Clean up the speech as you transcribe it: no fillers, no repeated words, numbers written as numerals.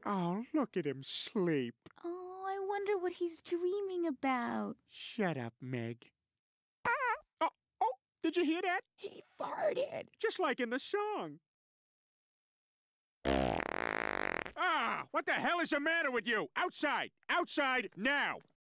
Oh, look at him sleep. Oh, I wonder what he's dreaming about. Shut up, Meg. Oh, oh, did you hear that? He farted. Just like in the song. Ah, what the hell is the matter with you? Outside! Outside, now!